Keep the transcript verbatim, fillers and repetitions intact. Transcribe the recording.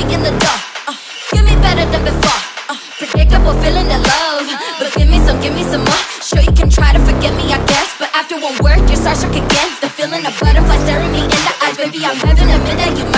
key in the door. uh, Give me better than before. uh, Predictable feeling of love, but give me some, give me some more. Sure you can try to forget me, I guess, but after one word you're starstruck again. The feeling of butterflies staring me in the eyes. Baby, I'm having a minute, you